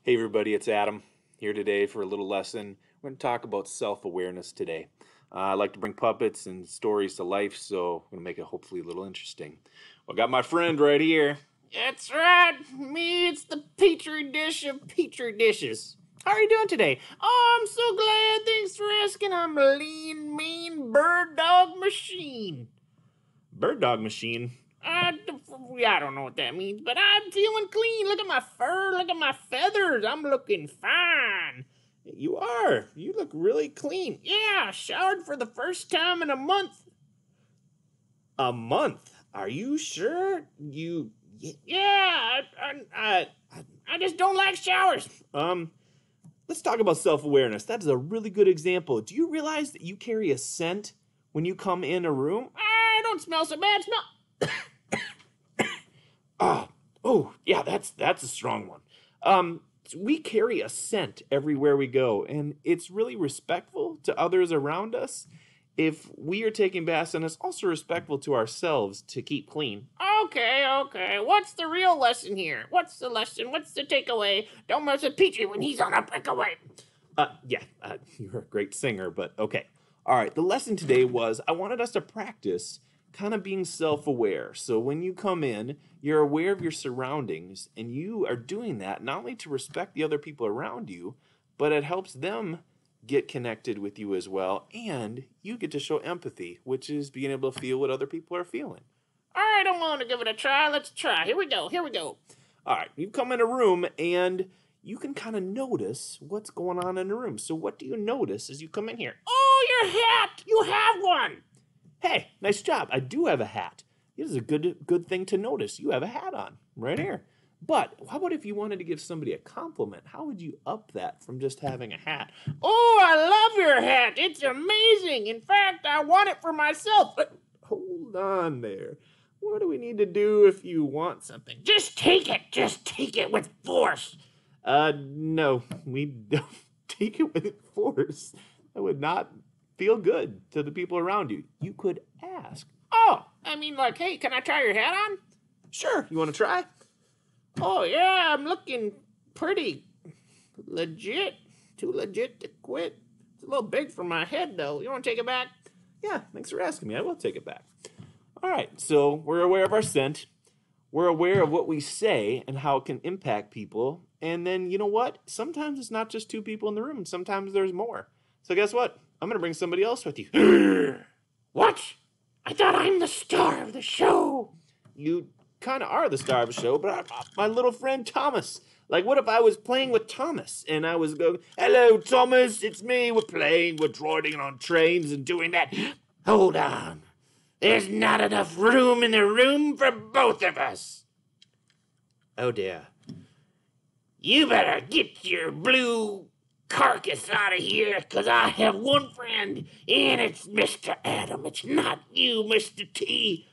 Hey everybody, it's Adam here today for a little lesson. We're going to talk about self-awareness today. I like to bring puppets and stories to life, so I'm going to make it hopefully a little interesting. Well, I got my friend right here. That's right, me, it's the Petri dish of Petri dishes. How are you doing today? Oh, I'm so glad, thanks for asking. I'm a lean, mean bird dog machine. Bird dog machine. I don't know what that means, but I'm feeling clean. Look at my fur, look at my feathers. I'm looking fine. You are. You look really clean. Yeah, showered for the first time in a month. A month? Are you sure? Yeah, I just don't like showers. Let's talk about self-awareness. That is a really good example. Do you realize that you carry a scent when you come in a room? I don't smell so bad. Smell. Oh, yeah, that's a strong one. We carry a scent everywhere we go, and it's really respectful to others around us. If we are taking baths, and it's also respectful to ourselves to keep clean. Okay. What's the real lesson here? What's the lesson? What's the takeaway? Don't mess with Petrie when he's on a breakaway. You're a great singer, but okay. All right, the lesson today was I wanted us to practice kind of being self-aware. So when you come in, you're aware of your surroundings, and you are doing that not only to respect the other people around you, but it helps them get connected with you as well, and you get to show empathy, which is being able to feel what other people are feeling. All right, I'm willing to give it a try. Let's try. Here we go. All right, you come in a room, and you can kind of notice what's going on in the room. So what do you notice as you come in here? Oh, your hat! You have one! Hey, nice job. I do have a hat. It is a good thing to notice. You have a hat on right here. But how about if you wanted to give somebody a compliment? How would you up that from just having a hat? Oh, I love your hat. It's amazing. In fact, I want it for myself. Hold on there. What do we need to do if you want something? Just take it. Just take it with force. No, we don't take it with force. That would not feel good to the people around you. You could ask. Oh, I mean, like, hey, can I try your hat on? Sure. You want to try? Oh, yeah, I'm looking pretty legit. Too legit to quit. It's a little big for my head, though. You want to take it back? Yeah, thanks for asking me. I will take it back. All right, so we're aware of our scent. We're aware of what we say and how it can impact people. And then, you know what? Sometimes it's not just two people in the room. Sometimes there's more. So guess what? I'm going to bring somebody else with you. What? I thought I'm the star of the show. You kind of are the star of the show, but my little friend Thomas. Like, what if I was playing with Thomas and I was going, "Hello, Thomas, it's me. We're playing. We're droiding on trains and doing that." Hold on. There's not enough room in the room for both of us. Oh, dear. You better get your blue carcass out of here, because I have one friend, and it's Mr. Adam. It's not you, Mr. T.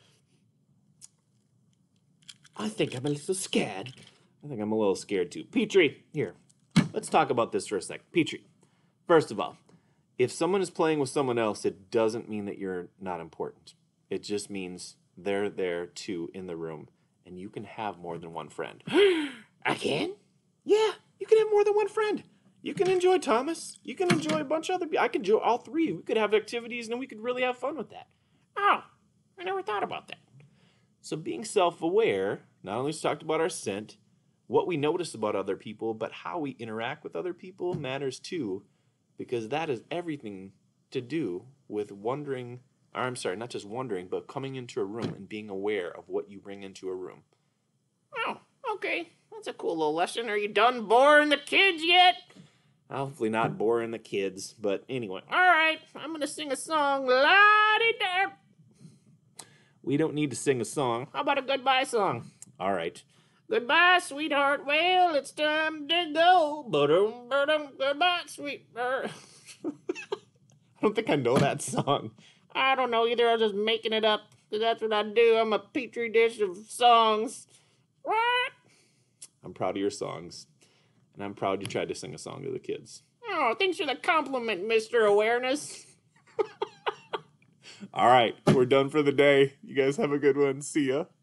I think I'm a little scared. I think I'm a little scared too. Petrie, here. Let's talk about this for a sec. Petrie, first of all, if someone is playing with someone else, it doesn't mean that you're not important. It just means they're there too in the room, and you can have more than one friend. I can? Yeah, you can have more than one friend. You can enjoy Thomas. You can enjoy a bunch of other people. I can enjoy all three. We could have activities, and we could really have fun with that. Oh, I never thought about that. So being self-aware, not only talked about our scent, what we notice about other people, but how we interact with other people matters too, because that is everything to do with wondering, or I'm sorry, not just wondering, but coming into a room and being aware of what you bring into a room. Oh, okay. That's a cool little lesson. Are you done boring the kids yet? Hopefully not boring the kids, but anyway. All right, I'm going to sing a song. La-di-da. We don't need to sing a song. How about a goodbye song? All right. Goodbye, sweetheart. Well, it's time to go. Ba-dum, ba-dum, goodbye, sweetheart. I don't think I know that song. I don't know either. I was just making it up, because that's what I do. I'm a petri dish of songs. What? I'm proud of your songs. And I'm proud you tried to sing a song to the kids. Oh, thanks for the compliment, Mr. Awareness. All right, we're done for the day. You guys have a good one. See ya.